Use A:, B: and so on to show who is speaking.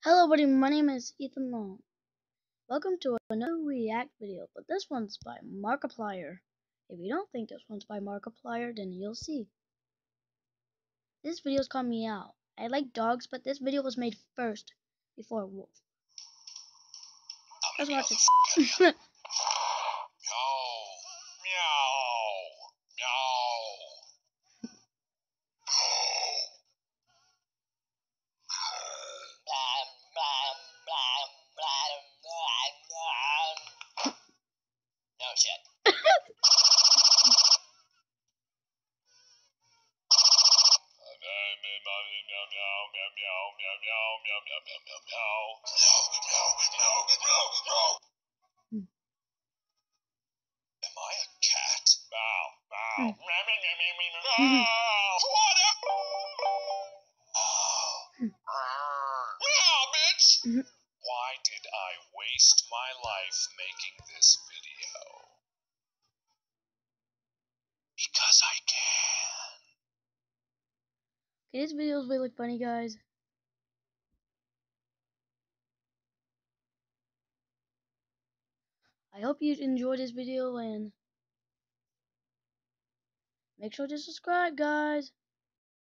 A: Hello buddy, my name is Ethan Long. Welcome to another react video, but this one's by Markiplier. If you don't think this one's by Markiplier, then you'll see. This video is called Meow. I like dogs, but this video was made first, before Wolf. Let's watch it.
B: Meow. Meow. Meow. No shit. Am I a cat? Meow. Meow. Meow. Meow, bitch! Why did I waste my life making this video? Because I can.
A: Okay, this video is really funny, guys. I hope you enjoyed this video and make sure to subscribe, guys.